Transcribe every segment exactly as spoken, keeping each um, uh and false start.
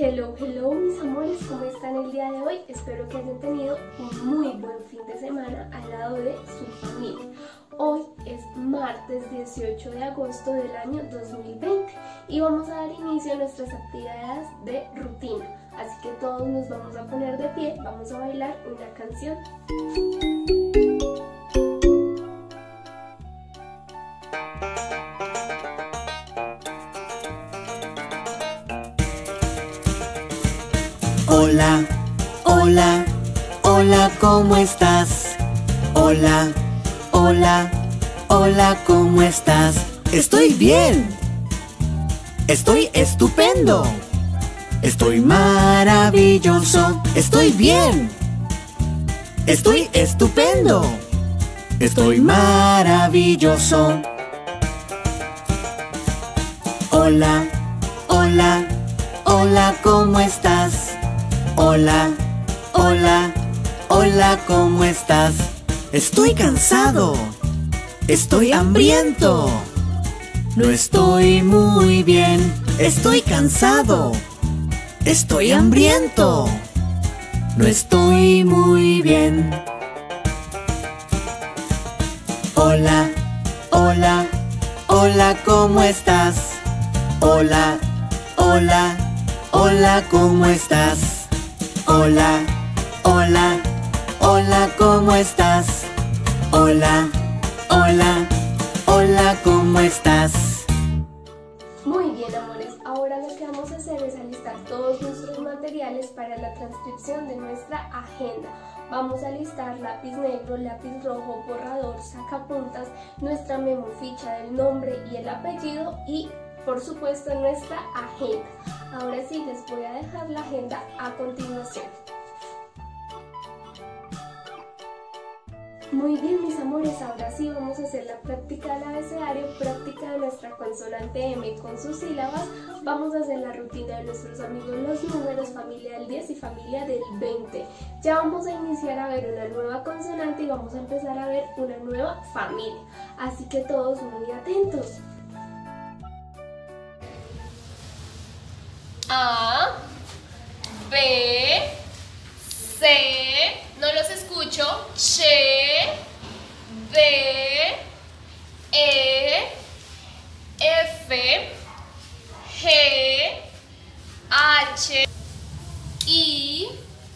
Hello, hello mis amores, ¿cómo están el día de hoy? Espero que hayan tenido un muy buen fin de semana al lado de su familia. Hoy es martes dieciocho de agosto del año dos mil veinte y vamos a dar inicio a nuestras actividades de rutina. Así que todos nos vamos a poner de pie, vamos a bailar una canción. Hola, hola, hola, ¿cómo estás? Hola, hola, hola, ¿cómo estás? Estoy bien. Estoy estupendo. Estoy maravilloso. Estoy bien. Estoy estupendo. Estoy maravilloso. Hola, hola, hola, ¿cómo estás? Hola, hola, hola, ¿cómo estás? Estoy cansado. Estoy hambriento. No estoy muy bien. Estoy cansado. Estoy hambriento. No estoy muy bien. Hola, hola, hola, ¿cómo estás? Hola, hola, hola, ¿cómo estás? Hola, hola, hola, ¿cómo estás? Hola, hola, hola, ¿cómo estás? Muy bien, amores, ahora lo que vamos a hacer es alistar todos nuestros materiales para la transcripción de nuestra agenda. Vamos a alistar lápiz negro, lápiz rojo, borrador, sacapuntas, nuestra memoficha del nombre y el apellido y, por supuesto, nuestra agenda. Ahora sí, les voy a dejar la agenda a continuación. Muy bien, mis amores, ahora sí vamos a hacer la práctica del abecedario, práctica de nuestra consonante M con sus sílabas. Vamos a hacer la rutina de nuestros amigos los números, familia del diez y familia del veinte. Ya vamos a iniciar a ver una nueva consonante y vamos a empezar a ver una nueva familia. Así que todos muy atentos. A, B, C, no los escucho, Ch, D, E, F, G, H, I,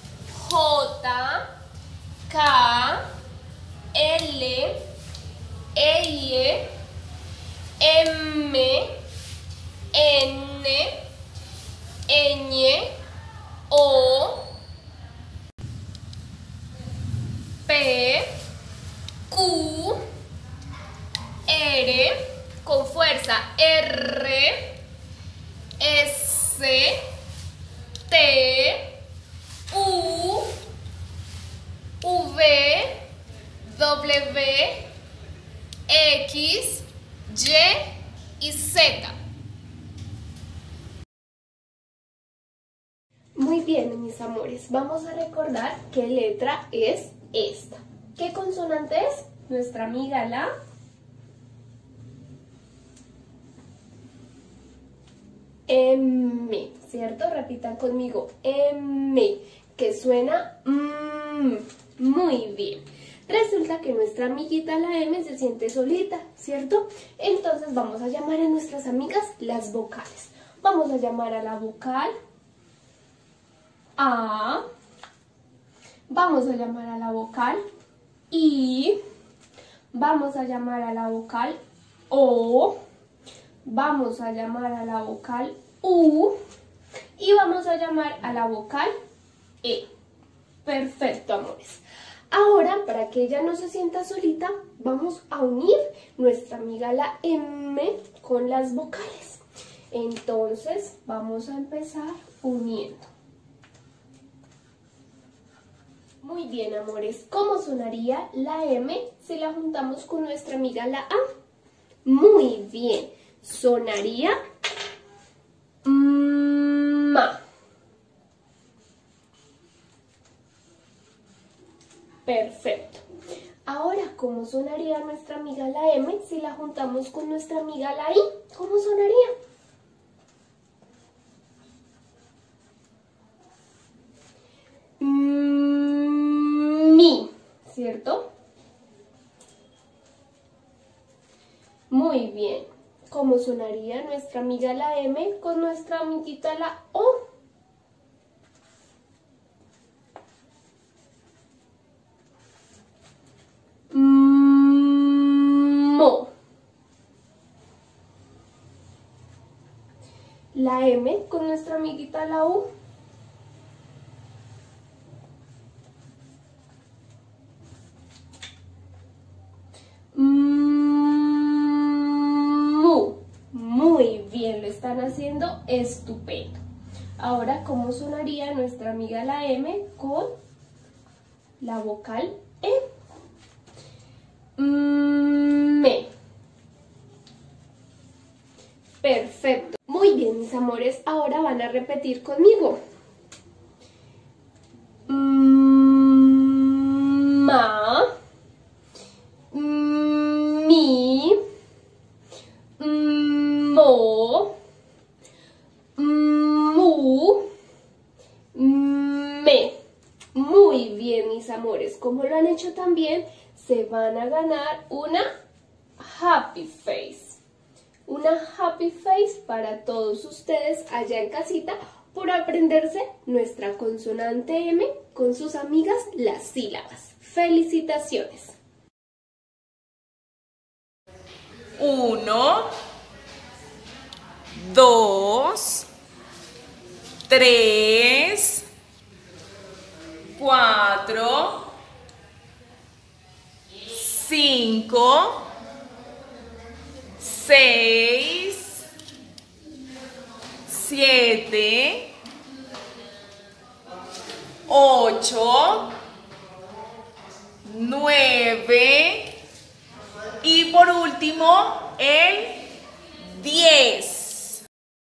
J, K, L, L, M, N, Ñ, O, P, Q, R, con fuerza, R, S, T, U, V, W, X, Y y Z. Muy bien, mis amores, vamos a recordar qué letra es esta. ¿Qué consonante es? Nuestra amiga la M, ¿cierto? Repitan conmigo, M, que suena mm, muy bien. Resulta que nuestra amiguita la M se siente solita, ¿cierto? Entonces vamos a llamar a nuestras amigas las vocales. Vamos a llamar a la vocal A, vamos a llamar a la vocal I, vamos a llamar a la vocal O, vamos a llamar a la vocal U y vamos a llamar a la vocal E. Perfecto, amores. Ahora, para que ella no se sienta solita, vamos a unir nuestra amiga la M con las vocales. Entonces, vamos a empezar uniendo. Muy bien, amores, ¿cómo sonaría la M si la juntamos con nuestra amiga la A? Muy bien, sonaría ma. Perfecto. Ahora, ¿cómo sonaría nuestra amiga la M si la juntamos con nuestra amiga la I? ¿Cómo sonaría? Muy bien. ¿Cómo sonaría nuestra amiga la M con nuestra amiguita la O? Mo. La M con nuestra amiguita la U. Mu. Muy bien, lo están haciendo estupendo. Ahora, ¿cómo sonaría nuestra amiga la M con la vocal E? Me. Perfecto. Muy bien, mis amores. Ahora van a repetir conmigo. Ma. Mi. Mo. Mu. Me. Muy bien, mis amores. Como lo han hecho tan bien, se van a ganar una Happy Face. Una Happy Face para todos ustedes allá en casita por aprenderse nuestra consonante M con sus amigas las sílabas. ¡Felicitaciones! Uno, dos, tres, cuatro, cinco, seis, siete, ocho, nueve y por último el diez.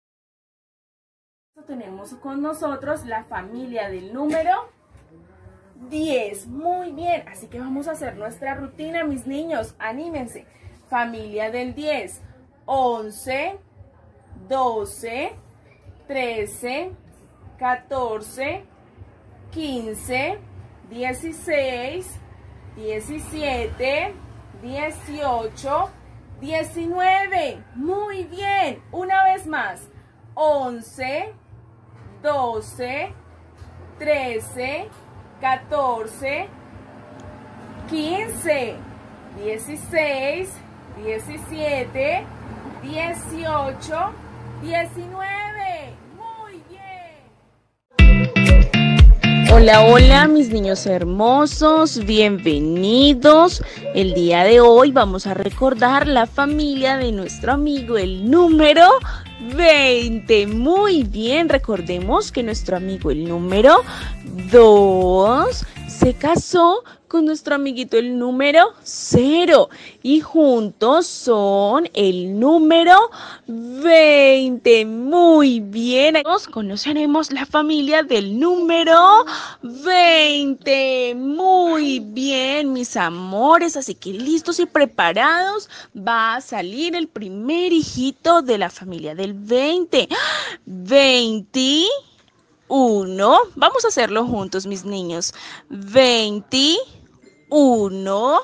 Tenemos con nosotros la familia del número diez. Muy bien, así que vamos a hacer nuestra rutina, mis niños. Anímense. Familia del diez. once, doce, trece, catorce, quince, dieciséis, diecisiete, dieciocho, diecinueve. Muy bien. Una vez más. once, doce, trece, catorce, quince, dieciséis, diecisiete, dieciocho, diecinueve. Muy bien. Hola, hola, mis niños hermosos, bienvenidos. El día de hoy vamos a recordar la familia de nuestro amigo, el número veinte. Muy bien, recordemos que nuestro amigo, el número dos, se casó con nuestro amiguito, el número cero. Y juntos son el número veinte. Muy bien. Nos conoceremos la familia del número veinte. Muy bien, mis amores. Así que listos y preparados. Va a salir el primer hijito de la familia del veinte. veinte. Uno, vamos a hacerlo juntos, mis niños. veinte, uno,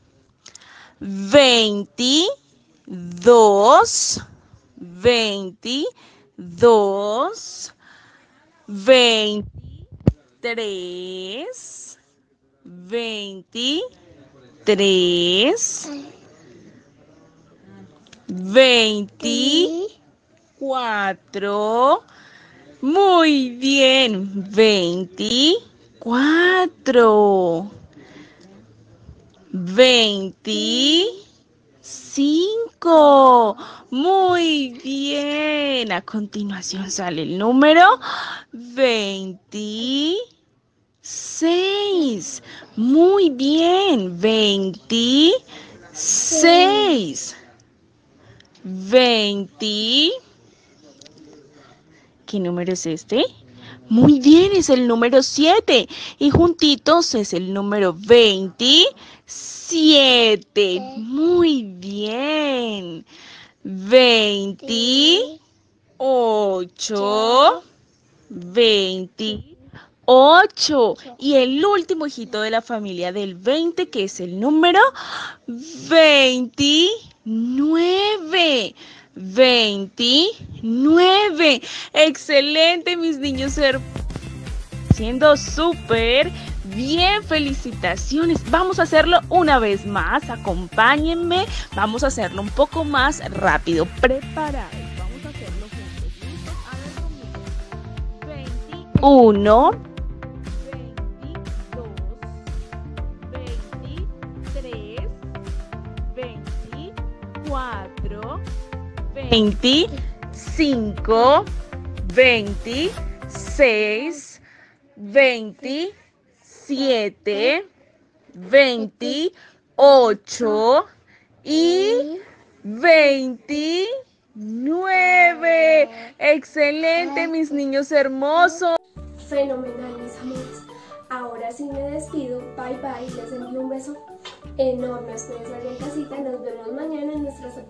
veinte, dos, veinte, dos, veintitrés, veintitrés, veinticuatro. Muy bien, veinticuatro, veinticinco. Muy bien. A continuación sale el número veintiséis. Muy bien, veintiséis. veinte. ¿Qué número es este? Muy bien, es el número siete. Y juntitos es el número veintisiete. Muy bien. veintiocho. veintinueve. ocho. Y el último hijito de la familia del veinte, que es el número veintinueve. veintinueve. Excelente, mis niños hermosos. Haciendo súper bien, felicitaciones. Vamos a hacerlo una vez más. Acompáñenme. Vamos a hacerlo un poco más rápido. Preparados. Vamos a hacerlo juntos. ¿Listo? Hagan conmigo. veintiuno. veintitrés, veinticuatro, veinticinco, veintiséis, veintisiete, veintiocho y veintinueve. Excelente, mis niños hermosos. Fenomenal, mis amores. Ahora sí me despido. Bye bye. Les envío un beso enorme. Ustedes allá en casita. Nos vemos mañana en nuestra